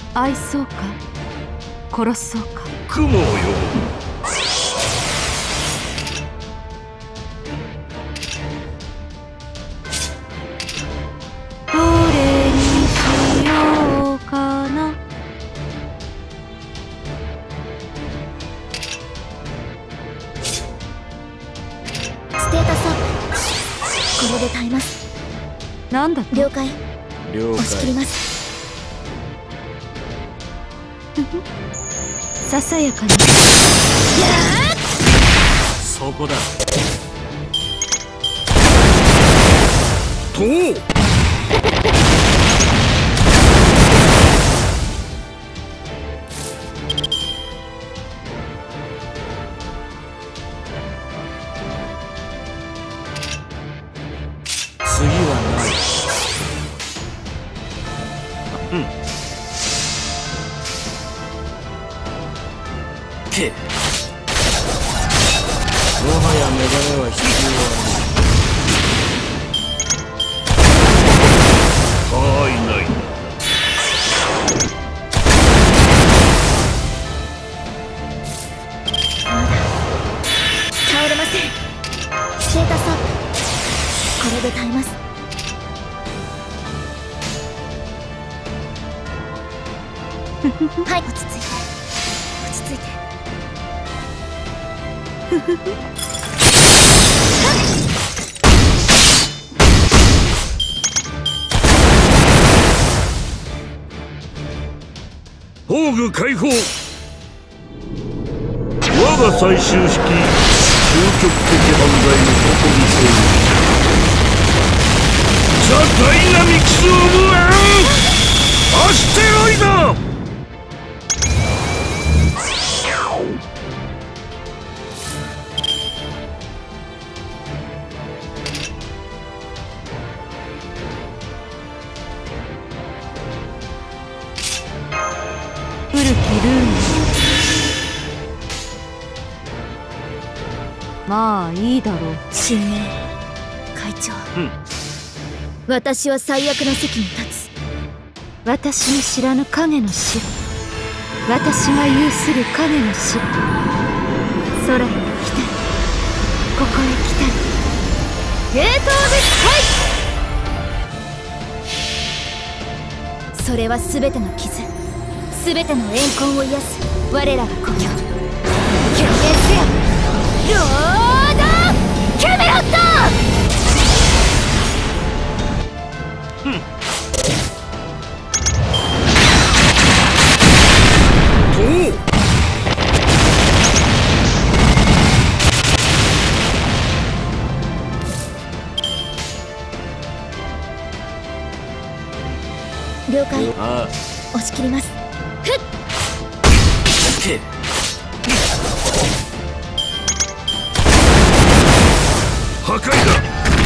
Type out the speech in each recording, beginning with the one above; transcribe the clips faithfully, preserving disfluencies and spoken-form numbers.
愛そうか殺そうか。 雲を呼ぶ。 どれにしようかな。 ステータスアップ。これで耐えます。 なんだと。 了解。 了押し切り解。 ます。 ささやかに。 そこだ。とう。次はない。うん。け。もはやメガネは必要はない。はいない。 まだ倒れません。ステータスアップ。これで耐えます。はい、落ち着いて落ち着いて。 宝具解放。我が最終式究極的犯罪の誇りというザ・ダイナミクス・オブ・アン・アステロイド。 古きルール。まあいいだろう。 新名会長、 うん、 私は最悪の席に立つ。 私の知らぬ影の城。私が有する影の城。空へ来たりここへ来たり。ゲート・オブ・スカイ。 それは全ての傷、全ての怨恨を癒す我らが故郷。経験せよロード・キャメロット。 うん了解。 ああ、 押し切ります。ふっけ。破壊だ。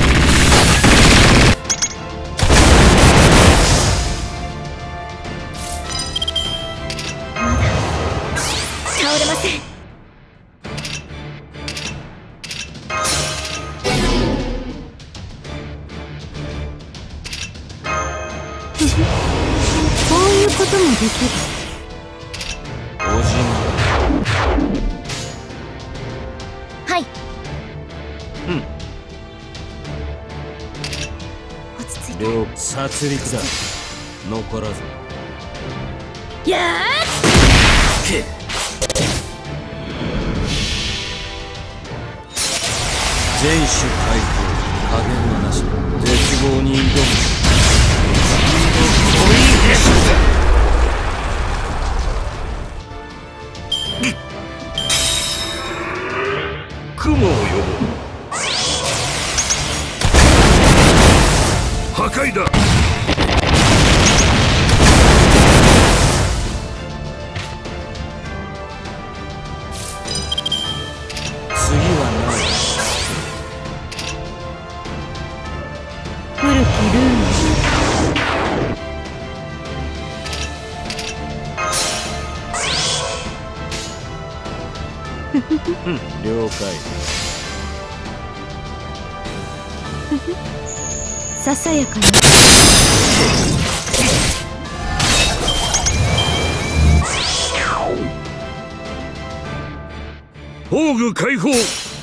まだ倒れません。 こういうこともできる。 おじはい。 うん落ち着いて。 両殺戮だ。残らず。 やけ。全種解放。加減はなし。絶望に挑む。雲を呼ぶ。破壊だ。次はない。 古きルール。 うん、了解。 ささやかに。 宝具解放。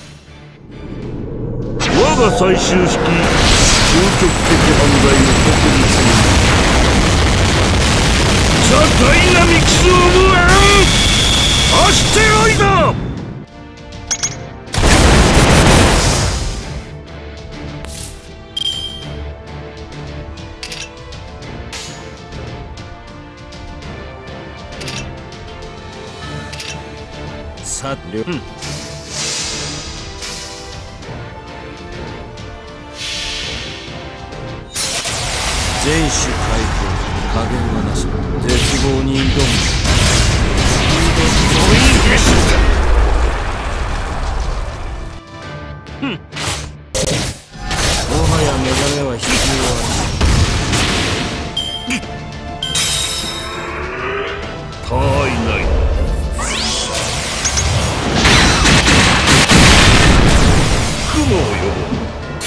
我が最終式究極的犯罪の確率にザ・ダイナミクス・オブ・アン・アステロイド。 さて、うん、全種解放、加減はなし、絶望に挑む。 そういいです。 うん。もはや目覚めは必要他いない。雲を呼ぼう。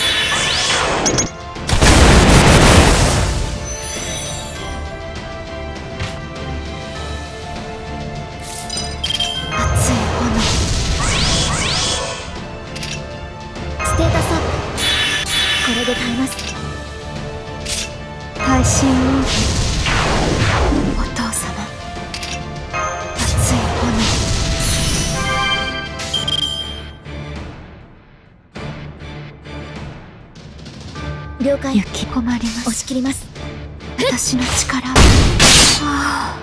これで耐えます。 耐震お父様、熱い炎。了解。 雪困ります。 押し切ります。 私の力は。ああ。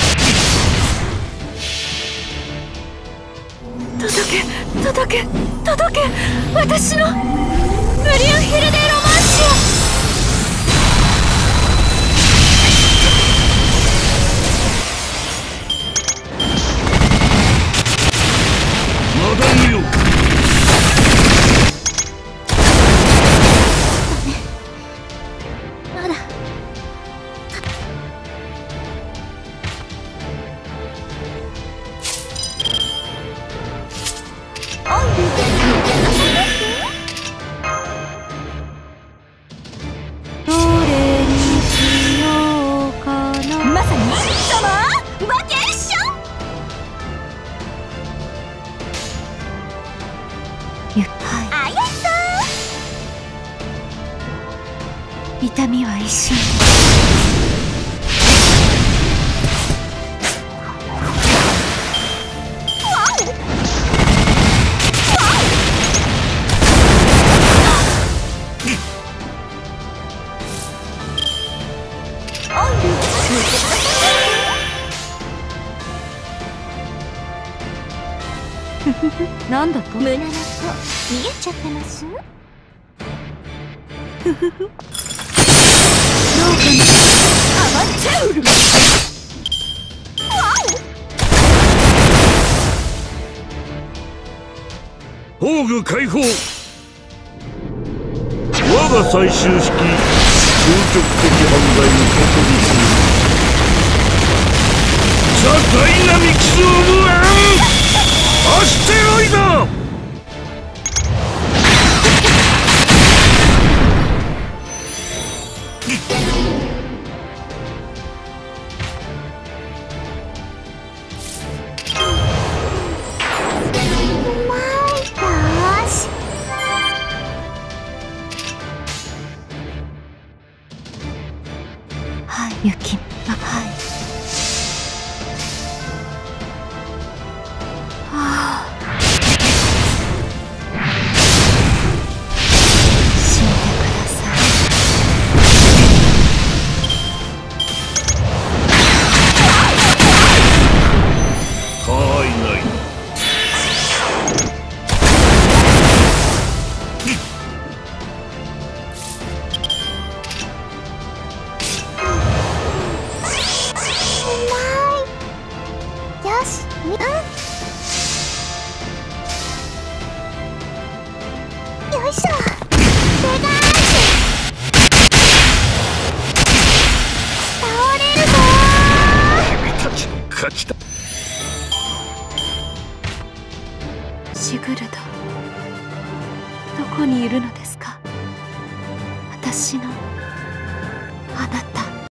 届け届け届け、私のブリュンヒルデ・ロマンシア。 マダムよ。 まだ。 どれにしようかな。 まさにサマーバケーション。 ゆはいあやさん。痛みは一瞬。なんだと？ 胸の子逃げちゃってます？ ふふふ。どうかな。 アマチュール。 宝具解放。我が最終式究極的犯罪の確率にザ・ダイナミクス・オブ・アン・アステロイド。 はい、雪。あ、はい。はあ。死んでください。 他いない。 よし、うん。よいしょ。でかい。倒れるぞー。 君たちの勝ちだ。 シグルド、どこにいるのですか？私の